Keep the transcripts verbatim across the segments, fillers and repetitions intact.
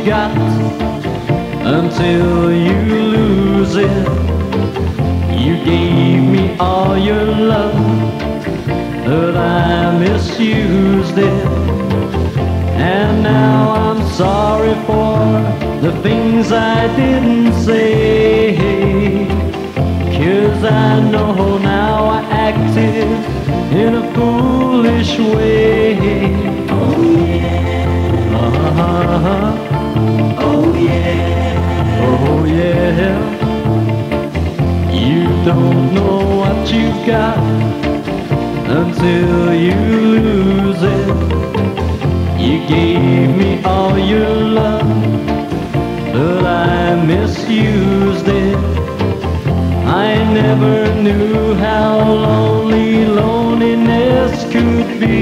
got until you lose it. You gave me all your love, but I misused it. And now I'm sorry for the things I didn't say, 'cause I know now I acted in a foolish way. Oh yeah, uh-huh. oh yeah, Oh yeah. You don't know what you've got until you lose it. You gave me all your love, but I misused it. I never knew how lonely loneliness could be.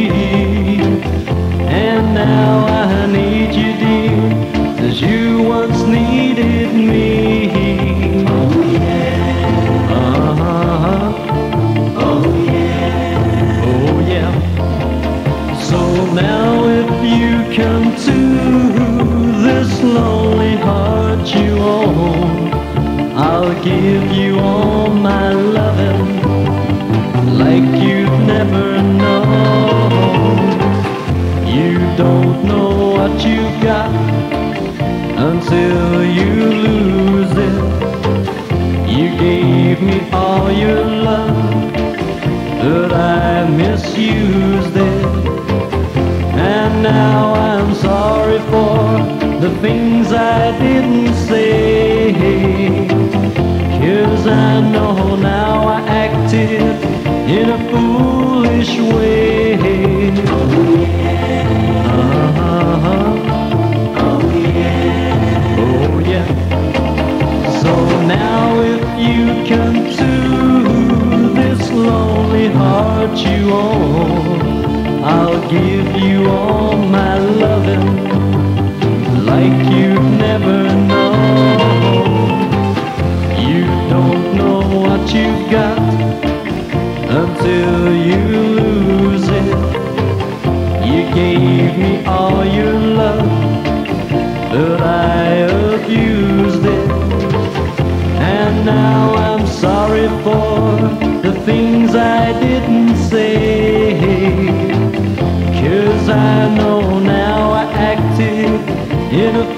And now I need you, dear, as you once needed me. oh yeah, Uh-huh. oh yeah. Oh yeah. So now if you come to this lonely heart you own, I'll give you all my loving like you've never known. You don't know what you've got until you lose it. You gave me all your love, but I misused it. And now I'm sorry for the things I didn't say, 'cause I know now I acted in a foolish way. Oh yeah, Uh-huh. oh yeah, Oh yeah. So now if you come to this lonely heart you own, I'll give you all my loving like you've never known. You don't know what you've got until you lose it. You gave me all your love, but I abused it. And now I'm sorry for the things I didn't say, 'cause I know now I acted in a